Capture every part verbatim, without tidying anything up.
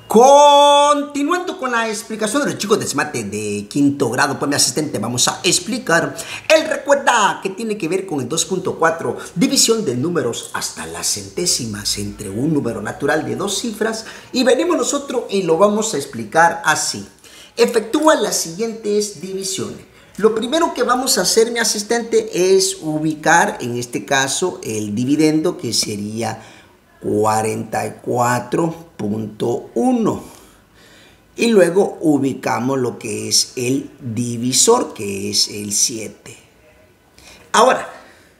Continuando con la explicación de los chicos de SMATE de quinto grado, pues mi asistente vamos a explicar. Él recuerda que tiene que ver con el dos punto cuatro, división de números hasta las centésimas entre un número natural de dos cifras. Y venimos nosotros y lo vamos a explicar así. Efectúa las siguientes divisiones. Lo primero que vamos a hacer, mi asistente, es ubicar, en este caso, el dividendo, que sería cuarenta y cuatro punto uno. Y luego ubicamos lo que es el divisor, que es el siete. Ahora,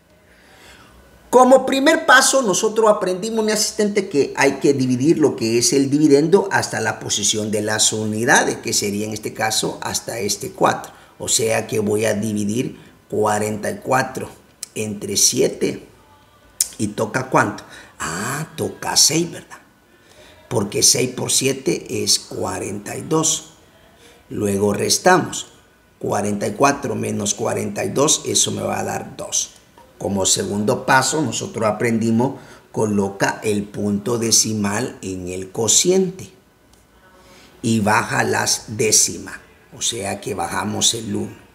como primer paso, nosotros aprendimos, mi asistente, que hay que dividir lo que es el dividendo hasta la posición de las unidades, que sería en este caso hasta este cuatro. O sea que voy a dividir cuarenta y cuatro entre siete. ¿Y toca cuánto? Ah, toca seis, ¿verdad? Porque seis por siete es cuarenta y dos. Luego restamos. cuarenta y cuatro menos cuarenta y dos, eso me va a dar dos. Como segundo paso, nosotros aprendimos, coloca el punto decimal en el cociente y baja las décimas. O sea que bajamos el uno.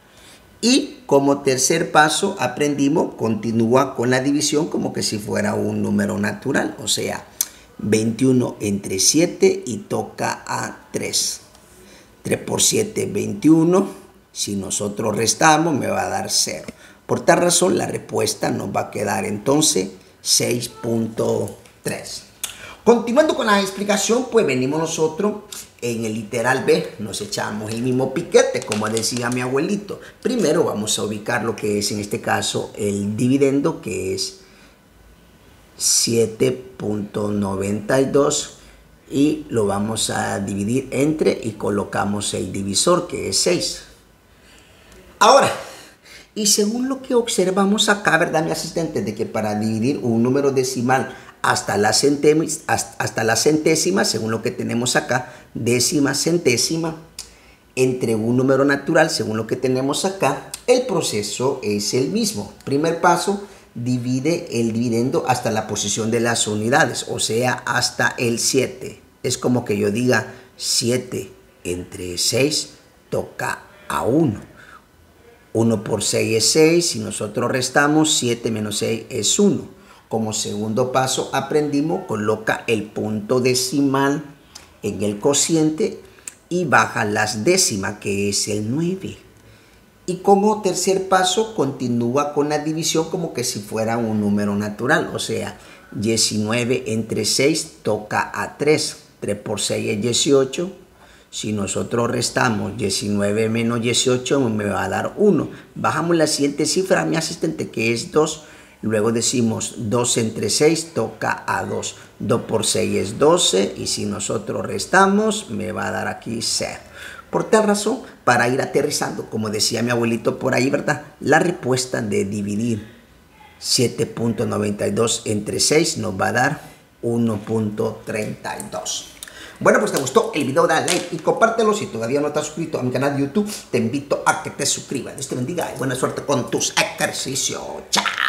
Y como tercer paso aprendimos, continúa con la división como que si fuera un número natural. O sea, veintiuno entre siete y toca a tres. tres por siete, veintiuno. Si nosotros restamos, me va a dar cero. Por tal razón, la respuesta nos va a quedar entonces seis punto tres. Continuando con la explicación, pues venimos nosotros en el literal B, nos echamos el mismo piquete, como decía mi abuelito. Primero vamos a ubicar lo que es en este caso el dividendo, que es siete punto noventa y dos, y lo vamos a dividir entre y colocamos el divisor, que es seis. Ahora, y según lo que observamos acá, ¿verdad, mi asistente? De que para dividir un número decimal hasta la, hasta, hasta la centésima, según lo que tenemos acá, décima, centésima, entre un número natural, según lo que tenemos acá, el proceso es el mismo. Primer paso, divide el dividendo hasta la posición de las unidades, o sea, hasta el siete. Es como que yo diga siete entre seis toca a uno. uno por seis es seis, si nosotros restamos, siete menos seis es uno. Como segundo paso aprendimos, coloca el punto decimal en el cociente y baja las décimas, que es el nueve. Y como tercer paso continúa con la división como que si fuera un número natural. O sea, diecinueve entre seis toca a tres. tres por seis es dieciocho. Si nosotros restamos diecinueve menos dieciocho, me va a dar uno. Bajamos la siguiente cifra, mi asistente, que es dos. Luego decimos dos entre seis toca a dos. dos por seis es doce. Y si nosotros restamos, me va a dar aquí cero. Por tal razón, para ir aterrizando, como decía mi abuelito por ahí, ¿verdad? La respuesta de dividir siete punto noventa y dos entre seis nos va a dar uno punto treinta y dos. Bueno, pues te gustó el video, dale like y compártelo. Si todavía no estás suscrito a mi canal de YouTube, te invito a que te suscribas. Dios te bendiga y buena suerte con tus ejercicios. ¡Chao!